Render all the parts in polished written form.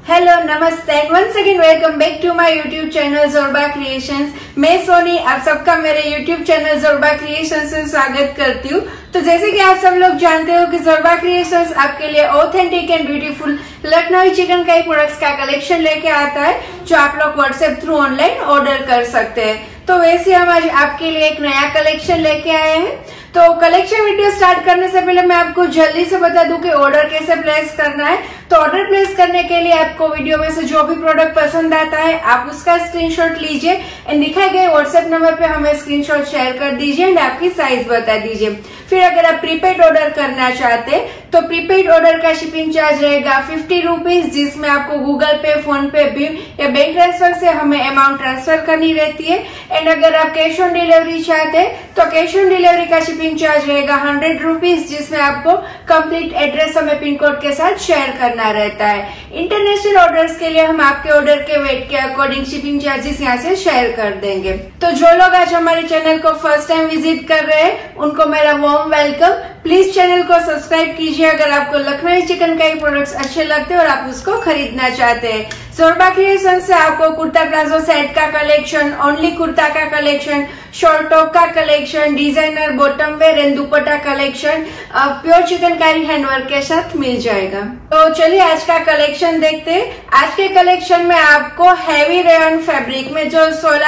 Hello नमस्ते, once again welcome back to my YouTube channel Zorba creations. मैं सोनी आप सबका मेरे यूट्यूब चैनल ज़ोरबा क्रिएशंस से स्वागत करती हूँ। तो जैसे कि आप सब लोग जानते हो कि ज़ोरबा क्रिएशंस आपके लिए authentic and beautiful Lucknowi chikankari products का कलेक्शन लेके आता है, जो आप लोग व्हाट्सएप थ्रू ऑनलाइन ऑर्डर कर सकते हैं। तो वैसे हम आज आपके लिए एक नया कलेक्शन लेके आए हैं। तो कलेक्शन वीडियो स्टार्ट करने से पहले मैं आपको जल्दी से बता दूं कि ऑर्डर कैसे प्लेस करना है। तो ऑर्डर प्लेस करने के लिए आपको वीडियो में से जो भी प्रोडक्ट पसंद आता है आप उसका स्क्रीनशॉट लीजिए एंड दिखाए गए व्हाट्सएप नंबर पे हमें स्क्रीनशॉट शेयर कर दीजिए एंड आपकी साइज बता दीजिए। फिर अगर आप प्रीपेड ऑर्डर करना चाहते हैं तो प्रीपेड ऑर्डर का शिपिंग चार्ज रहेगा 50 रुपीज, जिसमें आपको गूगल पे, फोन पे, भीम या बैंक ट्रांसफर से हमें अमाउंट ट्रांसफर करनी रहती है। एंड अगर आप कैश ऑन डिलीवरी चाहते हैं तो कैश ऑन डिलीवरी का शिपिंग चार्ज रहेगा 100 रुपीज, जिसमें आपको कंप्लीट एड्रेस हमें पिन कोड के साथ शेयर करना रहता है। इंटरनेशनल ऑर्डर्स के लिए हम आपके ऑर्डर के वेट के अकॉर्डिंग शिपिंग चार्जेस यहाँ से शेयर कर देंगे। तो जो लोग आज हमारे चैनल को फर्स्ट टाइम विजिट कर रहे हैं उनको मेरा वार्म वेलकम। प्लीज चैनल को सब्सक्राइब कीजिए अगर आपको लखनवी चिकनकारी प्रोडक्ट्स अच्छे लगते हैं और आप उसको खरीदना चाहते हैं। ज़ोरबा क्रिएशन से आपको कुर्ता प्लाजो सेट का कलेक्शन, ओनली कुर्ता का कलेक्शन, शॉर्ट टॉप का collection, designer bottom wear and dupatta collection pure chikankari handwork के साथ मिल जाएगा। तो चलिए आज का कलेक्शन देखते हैं। आज के कलेक्शन में आपको हैवी रेयन फैब्रिक में जो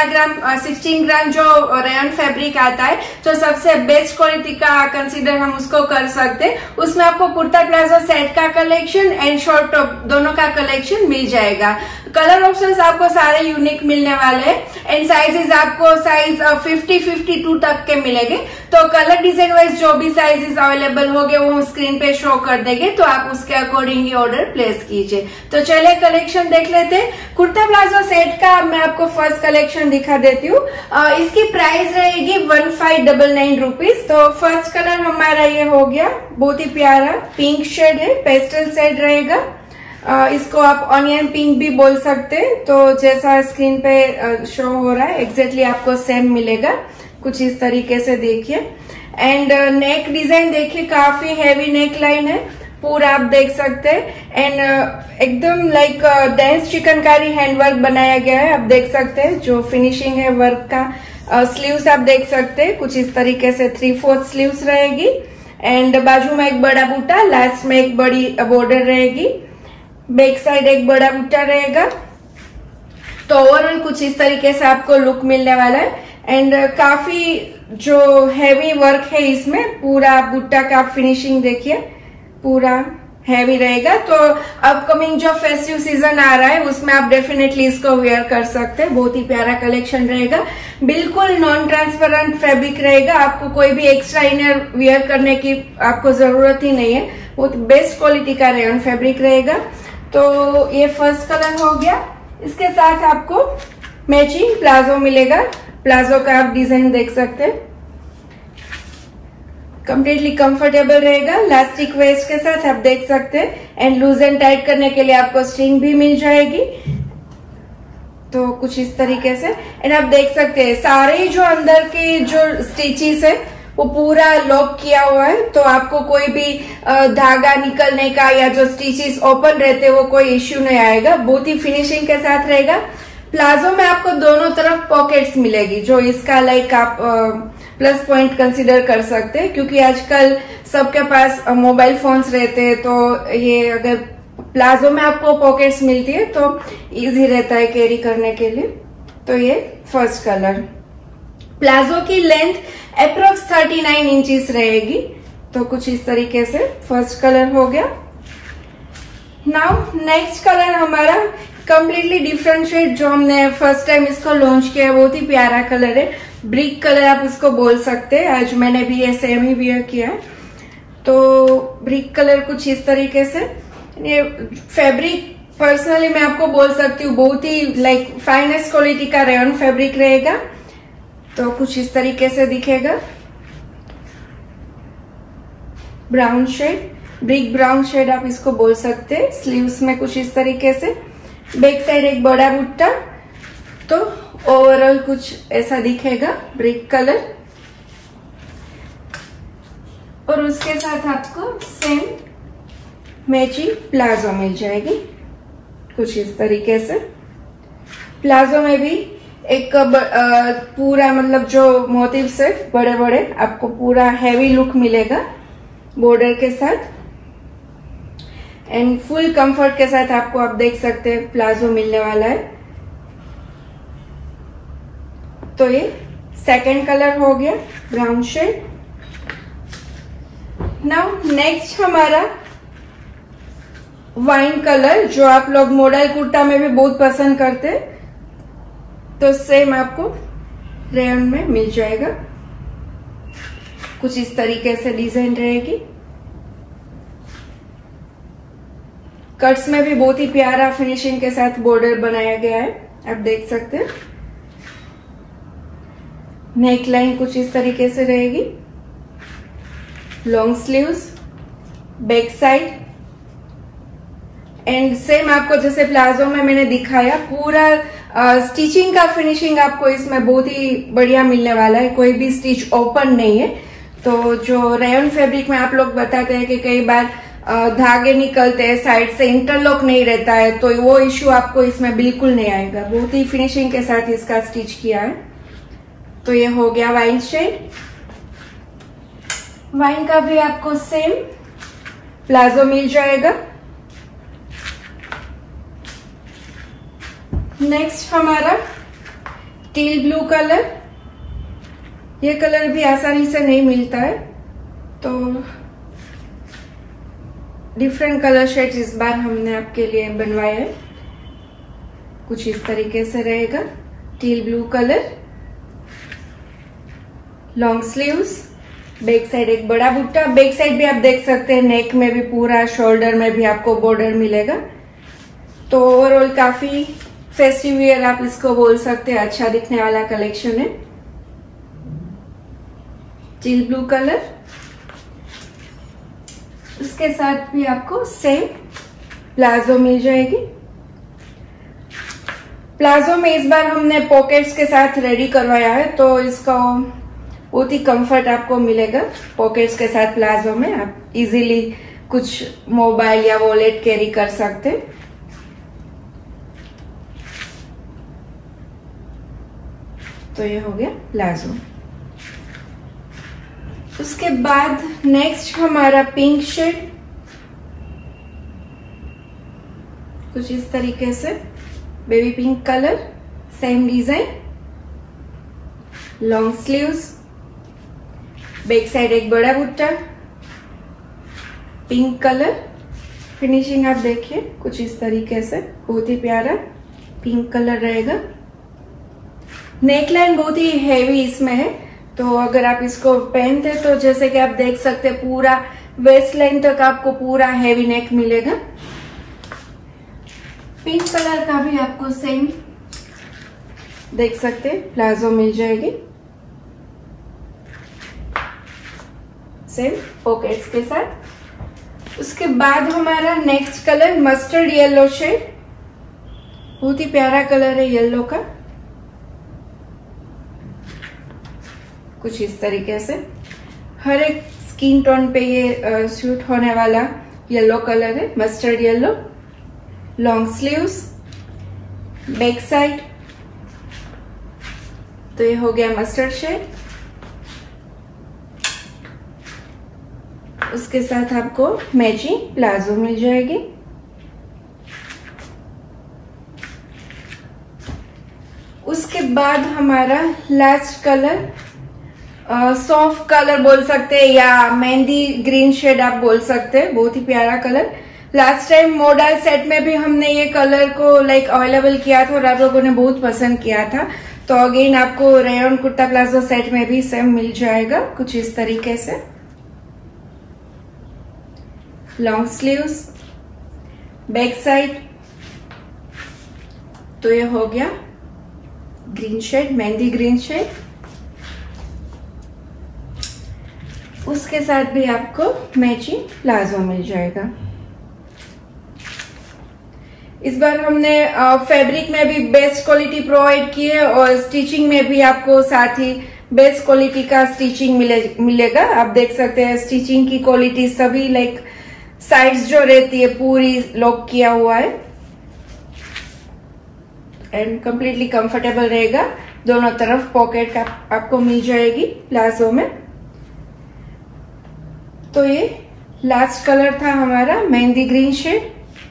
16 ग्राम जो रेयन फैब्रिक आता है, जो सबसे बेस्ट क्वालिटी का कंसीडर हम उसको कर सकते हैं, उसमें आपको कुर्ता प्लाजो सेट का कलेक्शन एंड शॉर्ट टॉप दोनों का कलेक्शन मिल जाएगा। कलर ऑप्शंस आपको सारे यूनिक मिलने वाले हैं एंड साइजेस आपको साइज 50-52 तक के मिलेंगे। तो कलर डिजाइन वाइज जो भी साइजेस अवेलेबल होंगे वो हम स्क्रीन पे शो कर देंगे, तो आप उसके अकॉर्डिंग ही ऑर्डर प्लेस कीजिए। तो चलिए कलेक्शन देख लेते हैं। कुर्ता प्लाजो सेट का मैं आपको फर्स्ट कलेक्शन दिखा देती हूँ। इसकी प्राइस रहेगी 1599 रुपीज। तो फर्स्ट कलर हमारा ये हो गया, बहुत ही प्यारा पिंक शेड है, पेस्टल शेड रहेगा। इसको आप ऑनियन पिंक भी बोल सकते हैं। तो जैसा स्क्रीन पे शो हो रहा है एग्जैक्टली आपको सेम मिलेगा, कुछ इस तरीके से देखिए। एंड नेक डिजाइन देखिए, काफी हैवी नेक लाइन है, पूरा आप देख सकते हैं। एंड एकदम लाइक डेंस चिकनकारी हैंडवर्क बनाया गया है, आप देख सकते हैं जो फिनिशिंग है वर्क का। स्लीव्स आप देख सकते हैं कुछ इस तरीके से 3/4 स्लीव्स रहेगी एंड बाजू में एक बड़ा बूटा, लास्ट में एक बड़ी बॉर्डर रहेगी, बैक साइड एक बड़ा बूटा रहेगा। तो ओवरऑल कुछ इस तरीके से आपको लुक मिलने वाला है। एंड काफी जो हैवी वर्क है इसमें, पूरा बूटा का फिनिशिंग देखिए, पूरा हैवी रहेगा। तो अपकमिंग जो फेस्टिव सीजन आ रहा है उसमें आप डेफिनेटली इसको वेयर कर सकते हैं। बहुत ही प्यारा कलेक्शन रहेगा, बिल्कुल नॉन ट्रांसपेरेंट फैब्रिक रहेगा, आपको कोई भी एक्स्ट्रा इनर वेयर करने की आपको जरूरत ही नहीं है, बहुत बेस्ट क्वालिटी का रेयन फैब्रिक रहेगा। तो ये फर्स्ट कलर हो गया। इसके साथ आपको मैचिंग प्लाजो मिलेगा, प्लाजो का आप डिजाइन देख सकते हैं, कंप्लीटली कंफर्टेबल रहेगा, इलास्टिक वेस्ट के साथ आप देख सकते हैं। एंड लूज एंड टाइट करने के लिए आपको स्ट्रिंग भी मिल जाएगी, तो कुछ इस तरीके से। एंड आप देख सकते हैं सारे जो अंदर के जो स्टिचेस है वो पूरा लॉक किया हुआ है, तो आपको कोई भी धागा निकलने का या जो स्टिचेस ओपन रहते हैं वो कोई इश्यू नहीं आएगा, बहुत ही फिनिशिंग के साथ रहेगा। प्लाजो में आपको दोनों तरफ पॉकेट्स मिलेगी, जो इसका लाइक आप प्लस पॉइंट कंसीडर कर सकते हैं, क्योंकि आजकल सबके पास मोबाइल फोन्स रहते हैं। तो ये अगर प्लाजो में आपको पॉकेट्स मिलती है तो इजी रहता है कैरी करने के लिए। तो ये फर्स्ट कलर। प्लाजो की लेंथ अप्रोक्स 39 इंचेस रहेगी, तो कुछ इस तरीके से फर्स्ट कलर हो गया। नाउ नेक्स्ट कलर हमारा कंप्लीटली डिफरेंट शेड, जो हमने फर्स्ट टाइम इसको लॉन्च किया है, बहुत ही प्यारा कलर है, ब्रिक कलर आप इसको बोल सकते हैं। आज मैंने भी ये सेम ही वियर किया है। तो ब्रिक कलर कुछ इस तरीके से। ये फैब्रिक पर्सनली मैं आपको बोल सकती हूँ बहुत ही लाइक फाइनेस्ट क्वालिटी का रेयन फैब्रिक रहेगा, तो कुछ इस तरीके से दिखेगा। Brown shade, brick brown shade आप इसको बोल सकते हैं। स्लीव्स में कुछ इस तरीके से, बैक साइड एक बड़ा बुट्टा, तो ओवरऑल कुछ ऐसा दिखेगा ब्रिक कलर। और उसके साथ आपको सेम मैचिंग प्लाजो मिल जाएगी, कुछ इस तरीके से। प्लाजो में भी एक पूरा मतलब जो मोटिव्स है बड़े बड़े, आपको पूरा हैवी लुक मिलेगा बॉर्डर के साथ एंड फुल कंफर्ट के साथ आपको आप देख सकते हैं प्लाजो मिलने वाला है। तो ये सेकंड कलर हो गया ब्राउन शेड। नाउ नेक्स्ट हमारा वाइन कलर, जो आप लोग मॉडल कुर्ता में भी बहुत पसंद करते हैं, तो सेम आपको रेयन में मिल जाएगा। कुछ इस तरीके से डिजाइन रहेगी। कट्स में भी बहुत ही प्यारा फिनिशिंग के साथ बॉर्डर बनाया गया है, आप देख सकते हैं। नेक लाइन कुछ इस तरीके से रहेगी। Long sleeves, back side and same आपको जैसे प्लाजो में मैंने दिखाया पूरा स्टिचिंग का फिनिशिंग आपको इसमें बहुत ही बढ़िया मिलने वाला है। कोई भी स्टिच ओपन नहीं है। तो जो रेयन फैब्रिक में आप लोग बताते हैं कि कई बार धागे निकलते हैं, साइड से इंटरलॉक नहीं रहता है, तो वो इश्यू आपको इसमें बिल्कुल नहीं आएगा। बहुत ही फिनिशिंग के साथ इसका स्टिच किया है। तो ये हो गया वाइन शेड। वाइन का भी आपको सेम प्लाजो मिल जाएगा। नेक्स्ट हमारा टील ब्लू कलर। ये कलर भी आसानी से नहीं मिलता है, तो डिफरेंट कलर शेड्स इस बार हमने आपके लिए बनवाए हैं। कुछ इस तरीके से रहेगा teal blue colour. Long sleeves, back side एक बड़ा बुट्टा। बैक साइड भी आप देख सकते हैं, नेक में भी पूरा, शोल्डर में भी आपको बॉर्डर मिलेगा। तो ओवरऑल काफी फेस्टिव वियर आप इसको बोल सकते हैं, अच्छा दिखने वाला कलेक्शन है। टील ब्लू कलर, उसके साथ भी आपको सेम प्लाजो मिल जाएगी। प्लाजो में इस बार हमने पॉकेट्स के साथ रेडी करवाया है, तो इसका बहुत ही कंफर्ट आपको मिलेगा। पॉकेट्स के साथ प्लाजो में आप इजीली कुछ मोबाइल या वॉलेट कैरी कर सकते हैं। तो ये हो गया प्लाजो। उसके बाद नेक्स्ट हमारा पिंक शेड, कुछ इस तरीके से baby pink colour, same design. Long sleeves, back side एक बड़ा बुट्टा, पिंक कलर। फिनिशिंग आप देखिए कुछ इस तरीके से, बहुत ही प्यारा पिंक कलर रहेगा। नेकलाइन बहुत ही हैवी इसमें है, तो अगर आप इसको पहनते तो जैसे कि आप देख सकते हैं पूरा वेस्ट लाइन तक आपको पूरा हैवी नेक मिलेगा। पिंक कलर का भी आपको सेम देख सकते हैं प्लाजो मिल जाएगी, सेम पॉकेट्स के साथ। उसके बाद हमारा next colour mustard yellow shade, बहुत ही प्यारा कलर है येलो का। कुछ इस तरीके से हर एक स्किन टोन पे ये सूट होने वाला येलो कलर है, mustard yellow. Long sleeves, back side, तो ये हो गया मस्टर्ड शेड। उसके साथ आपको मैचिंग प्लाजो मिल जाएगी। उसके बाद हमारा लास्ट कलर सॉफ्ट कलर बोल सकते हैं या मेहंदी ग्रीन शेड आप बोल सकते हैं, बहुत ही प्यारा colour. Last time model set में भी हमने ये कलर को अवेलेबल किया था और आप लोगों ने बहुत पसंद किया था। तो अगेन आपको रेयन कुर्ता प्लाजो सेट में भी सेम मिल जाएगा, कुछ इस तरीके से। लॉन्ग स्लीव्स, बैक साइड, तो ये हो गया green shade, mehndi green shade. उसके साथ भी आपको मैचिंग प्लाजो मिल जाएगा। इस बार हमने फैब्रिक में भी बेस्ट क्वालिटी प्रोवाइड की है और स्टिचिंग में भी आपको साथ ही बेस्ट क्वालिटी का स्टिचिंग मिलेगा। आप देख सकते हैं स्टिचिंग की क्वालिटी सभी साइड्स जो रहती है पूरी लॉक किया हुआ है। एंड कम्प्लीटली कंफर्टेबल रहेगा। दोनों तरफ पॉकेट आपको मिल जाएगी प्लाजो में। तो ये लास्ट कलर था हमारा मेहंदी ग्रीन शेड।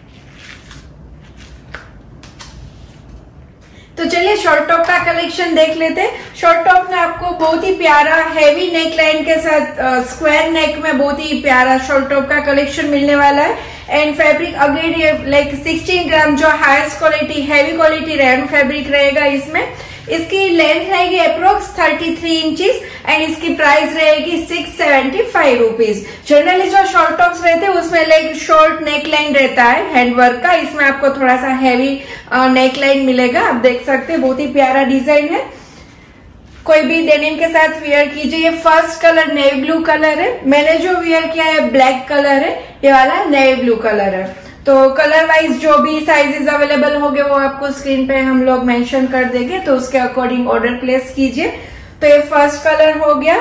तो चलिए शॉर्ट टॉप का कलेक्शन देख लेते हैं। शॉर्ट टॉप में आपको बहुत ही प्यारा हैवी नेक लाइन के साथ स्क्वायर नेक में बहुत ही प्यारा शॉर्ट टॉप का कलेक्शन मिलने वाला है। एंड फैब्रिक अगेन ये लाइक 16 ग्राम जो highest quality heavy quality rayon fabric रहेगा इसमें। इसकी लेंथ रहेगी अप्रोक्स 33 इंचेस एंड इसकी प्राइस रहेगी 675 रुपीज। जनरली जो शॉर्ट टॉप्स रहते हैं उसमें लाइक शॉर्ट नेक लाइन रहता है हैंडवर्क का, इसमें आपको थोड़ा सा हैवी नेक लाइन मिलेगा। आप देख सकते हैं बहुत ही प्यारा डिजाइन है। कोई भी डेनिम के साथ वेयर कीजिए। ये first colour navy blue colour है। मैंने जो वेयर किया है ब्लैक कलर है, ये वाला नेवी ब्लू कलर है। तो कलर वाइज जो भी साइजेस अवेलेबल होंगे वो आपको स्क्रीन पे हम लोग मेंशन कर देंगे, तो उसके अकॉर्डिंग ऑर्डर प्लेस कीजिए। तो ये फर्स्ट कलर हो गया।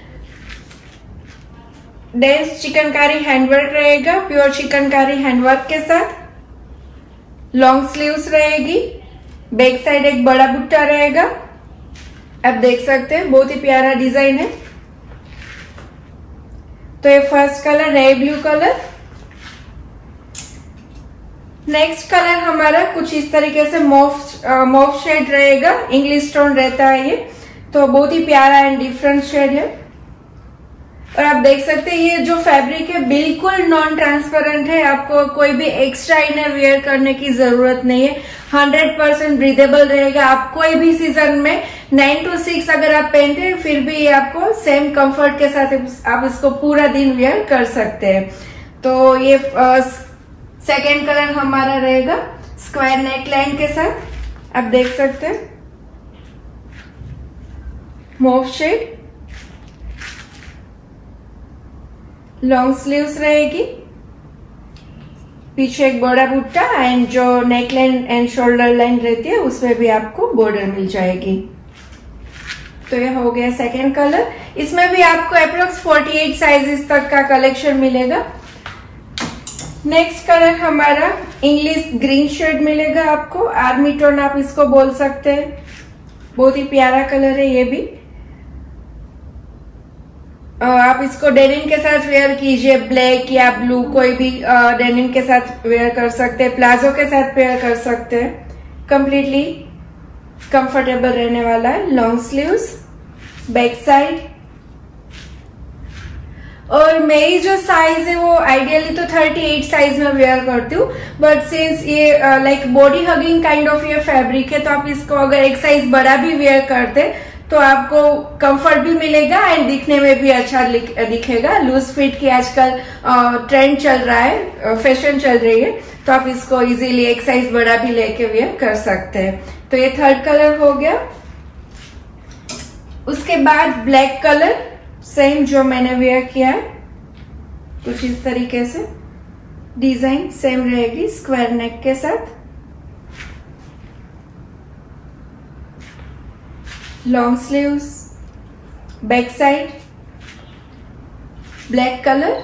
डेंस चिकनकारी हैंडवर्क रहेगा, प्योर चिकनकारी हैंडवर्क के साथ। लॉन्ग स्लीव्स रहेगी, बैक साइड एक बड़ा बुट्टा रहेगा। आप देख सकते हैं बहुत ही प्यारा डिजाइन है। तो ये first colour navy blue colour. Next colour हमारा कुछ इस तरीके से मॉफ शेड रहेगा, इंग्लिश टोन रहता है ये। तो बहुत ही प्यारा एंड डिफरेंट शेड है। और आप देख सकते हैं ये जो फैब्रिक है बिल्कुल नॉन ट्रांसपेरेंट है। आपको कोई भी एक्स्ट्रा इनर वेयर करने की जरूरत नहीं है। 100% ब्रीदेबल रहेगा। आप कोई भी सीजन में 9 to 6 अगर आप पहनते हैं फिर भी आपको सेम कंफर्ट के साथ आप इसको पूरा दिन वेयर कर सकते हैं। तो ये सेकेंड कलर हमारा रहेगा स्क्वायर नेक लाइन के साथ। आप देख सकते हैं मॉव शेड। लॉन्ग स्लीव्स रहेगी, पीछे एक बड़ा बुट्टा एंड जो neck line and shoulder line रहती है उसमें भी आपको बॉर्डर मिल जाएगी। तो ये हो गया सेकेंड कलर। इसमें भी आपको अप्रोक्स 48 साइजेस तक का कलेक्शन मिलेगा। नेक्स्ट कलर हमारा इंग्लिश ग्रीन शेड मिलेगा आपको, आर्मी टोन आप इसको बोल सकते हैं। बहुत ही प्यारा कलर है ये भी। आप इसको डेनिम के साथ वेयर कीजिए, ब्लैक या ब्लू कोई भी डेनिम के साथ वेयर कर सकते हैं, प्लाजो के साथ वेयर कर सकते हैं। कंप्लीटली कंफर्टेबल रहने वाला है। Long sleeves, back side. और मेरी जो साइज है वो आइडियली तो 38 साइज में वेयर करती हूँ, बट सिंस ये like body hugging kind of ये फैब्रिक है तो आप इसको अगर एक साइज बड़ा भी वेयर करते तो आपको कंफर्ट भी मिलेगा एंड दिखने में भी अच्छा दिखेगा। लूज फिट की आजकल ट्रेंड चल रहा है, फैशन चल रही है, तो आप इसको इजीली एक साइज बड़ा भी लेके वेयर कर सकते हैं। तो ये थर्ड कलर हो गया। उसके बाद ब्लैक कलर सेम जो मैंने वेयर किया है, कुछ इस तरीके से डिजाइन सेम रहेगी स्क्वायर नेक के साथ। Long sleeves, back side, black colour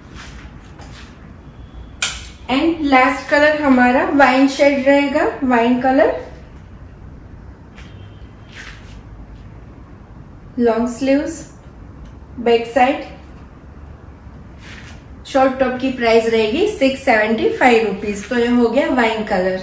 and last colour हमारा वाइन शेड रहेगा, wine colour. Long sleeves, back side. Short top की प्राइस रहेगी 675 रुपीज। तो ये हो गया वाइन कलर।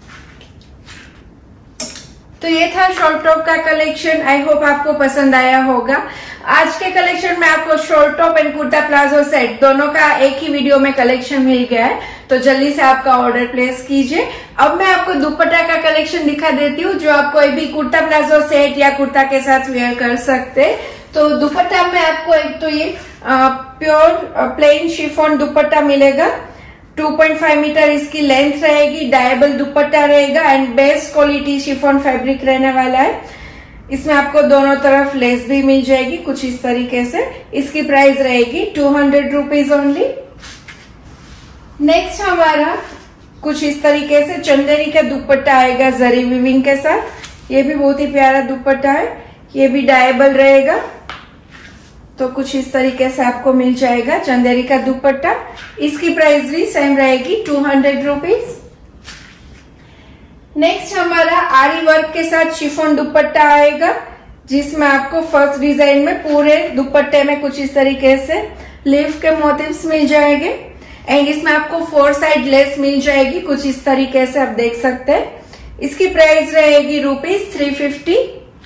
तो ये था शॉर्ट टॉप का कलेक्शन। आई होप आपको पसंद आया होगा। आज के कलेक्शन में आपको short top and kurta palazzo set दोनों का एक ही वीडियो में कलेक्शन मिल गया है, तो जल्दी से आपका ऑर्डर प्लेस कीजिए। अब मैं आपको दुपट्टा का कलेक्शन दिखा देती हूँ जो आप कोई भी कुर्ता प्लाजो सेट या कुर्ता के साथ वेयर कर सकते हैं। तो दुपट्टा में आपको एक तो ये प्योर प्लेन शिफॉन दुपट्टा मिलेगा। 2.5 मीटर इसकी लेंथ रहेगी, डायबल दुपट्टा रहेगा and best quality chiffon fabric रहने वाला है। इसमें आपको दोनों तरफ लेस भी मिल जाएगी कुछ इस तरीके से। इसकी प्राइस रहेगी 200 रुपीज ओनली। नेक्स्ट हमारा कुछ इस तरीके से चंदेरी का दुपट्टा आएगा जरी वीविंग के साथ। ये भी बहुत ही प्यारा दुपट्टा है, ये भी डायबल रहेगा। तो कुछ इस तरीके से आपको मिल जाएगा चंदेरी का दुपट्टा। इसकी प्राइस भी सेम रहेगी 200 रुपीज। नेक्स्ट हमारा आरी वर्क के साथ शिफॉन दुपट्टा आएगा, जिसमें आपको फर्स्ट डिजाइन में पूरे दुपट्टे में कुछ इस तरीके से लीफ के मोटिव्स मिल जाएंगे एंड इसमें आपको 4 साइड लेस मिल जाएगी कुछ इस तरीके से, आप देख सकते हैं। इसकी प्राइस रहेगी ₹350।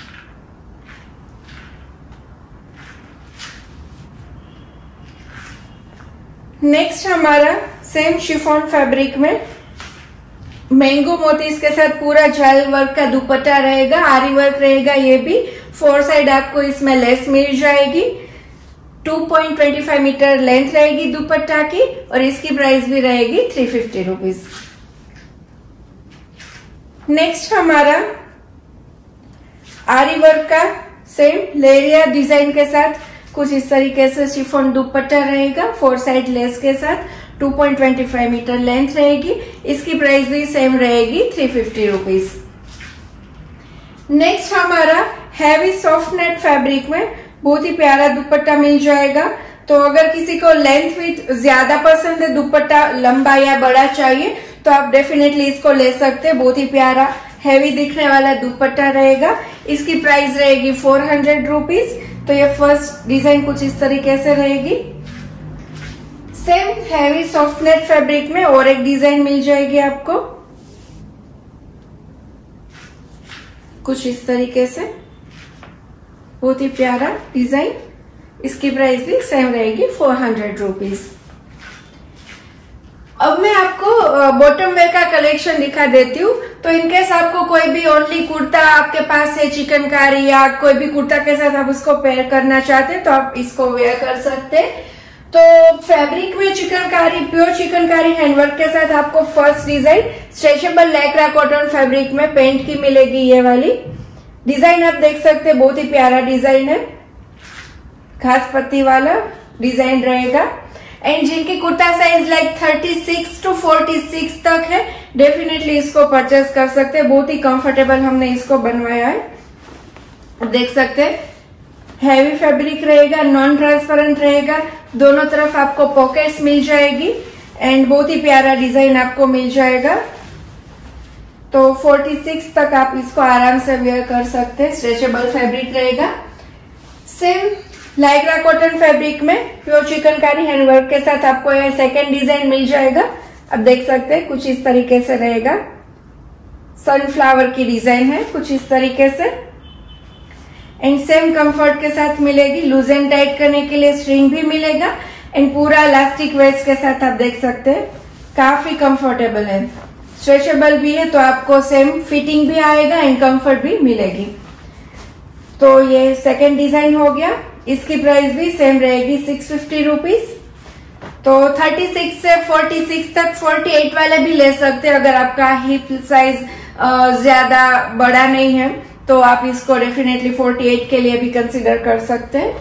नेक्स्ट हमारा सेम शिफॉन फैब्रिक में मैंगो मोतीज के साथ पूरा जाल वर्क का दुपट्टा रहेगा, आरी वर्क रहेगा। ये भी 4 साइड आपको इसमें लेस मिल जाएगी। 2.25 मीटर लेंथ रहेगी दुपट्टा की और इसकी प्राइस भी रहेगी ₹350। नेक्स्ट हमारा आरी वर्क का सेम लेरिया डिजाइन के साथ कुछ इस तरीके से शिफॉन दुपट्टा रहेगा, 4 साइड लेस के साथ 2.25 मीटर लेंथ रहेगी। इसकी प्राइस भी सेम रहेगी ₹350। नेक्स्ट हमारा हैवी सॉफ्ट नेट फैब्रिक में बहुत ही प्यारा दुपट्टा मिल जाएगा। तो अगर किसी को लेंथ विथ ज्यादा पसंद है, दुपट्टा लंबा या बड़ा चाहिए, तो आप डेफिनेटली इसको ले सकते हैं। बहुत ही प्यारा हैवी दिखने वाला दुपट्टा रहेगा। इसकी प्राइस रहेगी ₹400। तो ये फर्स्ट डिजाइन कुछ इस तरीके से रहेगी। Same heavy soft net fabric में और एक डिजाइन मिल जाएगी आपको कुछ इस तरीके से, बहुत ही प्यारा डिजाइन। इसकी प्राइस भी सेम रहेगी ₹400। अब मैं आपको बॉटम वेयर का कलेक्शन दिखा देती हूँ। तो इनकेस आपको कोई भी ओनली कुर्ता आपके पास है चिकनकारी या कोई भी कुर्ता के साथ आप उसको पेयर करना चाहते हैं तो आप इसको वेयर कर सकते हैं। तो फैब्रिक में चिकनकारी, प्योर चिकनकारी हैंडवर्क के साथ आपको first design stretchable lycra cotton fabric में पेंट की मिलेगी। ये वाली डिजाइन आप देख सकते हैं, बहुत ही प्यारा डिजाइन है, घास पत्ती वाला डिजाइन रहेगा। एंड जिनकी कुर्ता साइज लाइक 36 to 46 तक है, डेफिनेटली इसको परचेस कर सकते हैं। बहुत ही कंफर्टेबल हमने इसको बनवाया है, देख सकते हैं। हैवी फैब्रिक रहेगा, नॉन ट्रांसपेरेंट रहेगा, दोनों तरफ आपको पॉकेट्स मिल जाएगी एंड बहुत ही प्यारा डिजाइन आपको मिल जाएगा। तो 46 तक आप इसको आराम से वेयर कर सकते हैं। स्ट्रेचेबल फैब्रिक रहेगा। सेम लाइक्रा कॉटन फैब्रिक में प्योर चिकनकारी हैंडवर्क के साथ आपको यह सेकेंड डिजाइन मिल जाएगा। आप देख सकते हैं कुछ इस तरीके से रहेगा। सनफ्लावर की डिजाइन है कुछ इस तरीके से एंड सेम कंफर्ट के साथ मिलेगी। लूज एंड टाइट करने के लिए स्ट्रिंग भी मिलेगा एंड पूरा इलास्टिक वेस्ट के साथ आप देख सकते हैं, काफी कंफर्टेबल है। स्ट्रेचेबल भी है तो आपको सेम फिटिंग भी आएगा एंड कंफर्ट भी मिलेगी। तो ये सेकेंड डिजाइन हो गया। इसकी प्राइस भी सेम रहेगी ₹650। तो 36 से 46 तक 48 वाले भी ले सकते हैं। अगर आपका हिप साइज ज्यादा बड़ा नहीं है तो आप इसको डेफिनेटली 48 के लिए भी कंसिडर कर सकते हैं।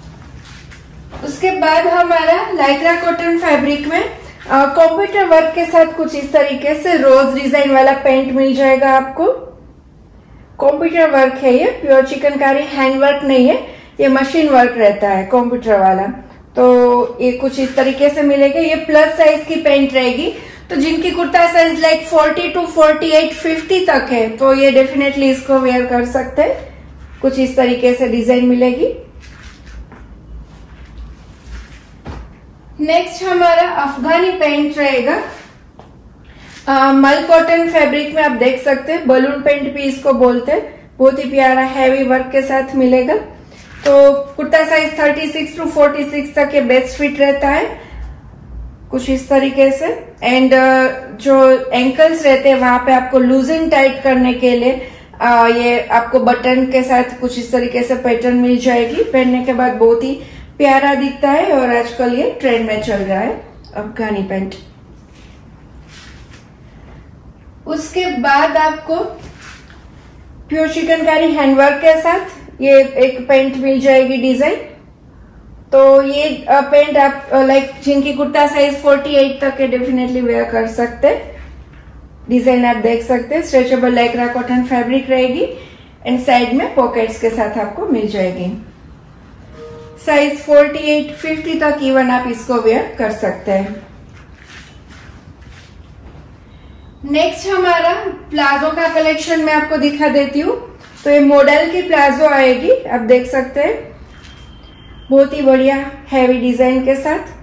उसके बाद हमारा लाइक्रा कॉटन फैब्रिक में कंप्यूटर वर्क के साथ कुछ इस तरीके से रोज डिजाइन वाला पेंट मिल जाएगा आपको। कंप्यूटर वर्क है ये, प्योर चिकनकारी हैंडवर्क नहीं है, ये मशीन वर्क रहता है कंप्यूटर वाला। तो ये कुछ इस तरीके से मिलेगा। ये प्लस साइज की पेंट रहेगी। तो जिनकी कुर्ता साइज लाइक 40 to 48, 50 तक है तो ये डेफिनेटली इसको वेयर कर सकते हैं। कुछ इस तरीके से डिजाइन मिलेगी। नेक्स्ट हमारा अफगानी पेंट रहेगा। मल कॉटन फैब्रिक में आप देख सकते हैं, बलून पेंट भी इसको बोलते हैं। बहुत ही प्यारा हैवी वर्क के साथ मिलेगा। तो कुर्ता साइज 36 to 46 तक ये बेस्ट फिट रहता है कुछ इस तरीके से। एंड जो एंकल्स रहते हैं वहां पे आपको लूज एंड टाइट करने के लिए ये आपको बटन के साथ कुछ इस तरीके से पैटर्न मिल जाएगी। पहनने के बाद बहुत ही प्यारा दिखता है और आजकल ये ट्रेंड में चल रहा है अफगानी पेंट। उसके बाद आपको प्योर चिकनकारी हैंडवर्क के साथ ये एक पेंट मिल जाएगी डिजाइन। तो ये पेंट आप लाइक जिनकी कुर्ता साइज 48 तक है डेफिनेटली वेयर कर सकते हैं। डिजाइन आप देख सकते हैं, स्ट्रेचेबल लाइक्रा कॉटन फैब्रिक रहेगी एंड साइड में पॉकेट्स के साथ आपको मिल जाएगी। साइज 48, 50 तक इवन आप इसको वेयर कर सकते हैं। नेक्स्ट हमारा प्लाजो का कलेक्शन मैं आपको दिखा देती हूँ। तो ये मॉडल की प्लाजो आएगी, आप देख सकते हैं, बहुत ही बढ़िया हैवी डिजाइन के साथ,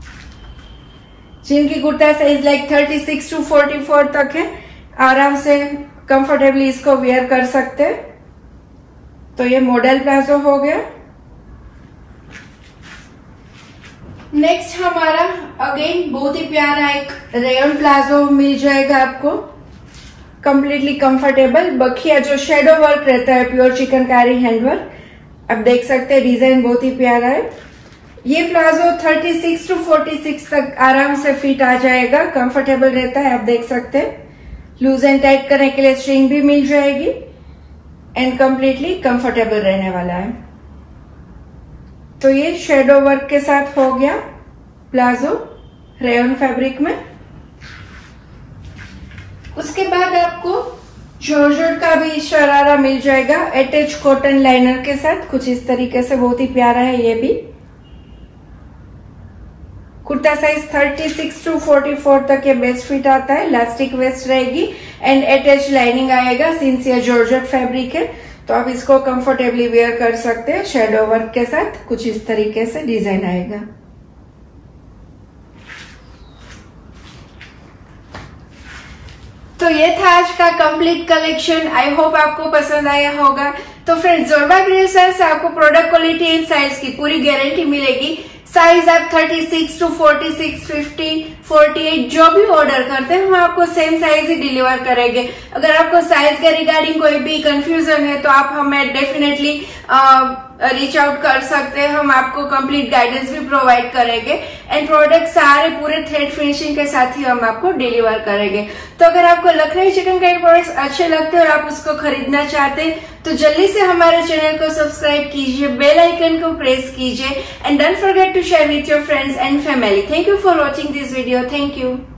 जिनकी कुर्ता साइज लाइक 36 to 44 तक है। आराम से कंफर्टेबली इसको वेयर कर सकते हैं। तो ये मॉडल प्लाजो हो गया। नेक्स्ट हमारा अगेन बहुत ही प्यारा एक रेयन प्लाजो मिल जाएगा आपको, कंप्लीटली कंफर्टेबल। बखिया जो शेडो वर्क रहता है, प्योर चिकनकारी हैंडवर्क, आप देख सकते हैं, डिजाइन बहुत ही प्यारा है। ये प्लाजो 36 to 46 तक आराम से फिट आ जाएगा, कंफर्टेबल रहता है, आप देख सकते हैं। लूज एंड टाइट करने के लिए स्ट्रिंग भी मिल जाएगी एंड कंप्लीटली कंफर्टेबल रहने वाला है। तो ये शेडो वर्क के साथ हो गया प्लाजो रेयन फैब्रिक में। उसके बाद आपको जॉर्जेट का भी शरारा मिल जाएगा, अटैच कॉटन लाइनर के साथ, कुछ इस तरीके से, बहुत ही प्यारा है ये भी। कुर्ता साइज 36 to 44 तक ये बेस्ट फिट आता है, इलास्टिक वेस्ट रहेगी एंड अटैच लाइनिंग आएगा। सिंस ये जॉर्जेट फैब्रिक है तो आप इसको कंफर्टेबली वेयर कर सकते हैं। शेडो वर्क के साथ कुछ इस तरीके से डिजाइन आएगा। तो ये था आज का कंप्लीट कलेक्शन। आई होप आपको पसंद आया होगा। तो फ्रेंड्स, जोरबा क्रिएशंस से आपको प्रोडक्ट क्वालिटी एंड साइज की पूरी गारंटी मिलेगी। साइज आप 36 to 46, 50, 48 जो भी ऑर्डर करते हैं हम आपको सेम साइज ही डिलीवर करेंगे। अगर आपको साइज के रिगार्डिंग कोई भी कंफ्यूजन है तो आप हमें डेफिनेटली रीच आउट कर सकते हैं। हम आपको कंप्लीट गाइडेंस भी प्रोवाइड करेंगे एंड प्रोडक्ट सारे पूरे थ्रेड फिनिशिंग के साथ ही हम आपको डिलीवर करेंगे। तो अगर आपको लखनऊ चिकनकारी प्रोडक्ट्स अच्छे लगते हैं और आप उसको खरीदना चाहते हैं तो जल्दी से हमारे चैनल को सब्सक्राइब कीजिए, बेल आइकन को प्रेस कीजिए and don't forget to share with your friends and family. Thank you for watching this video. Thank you.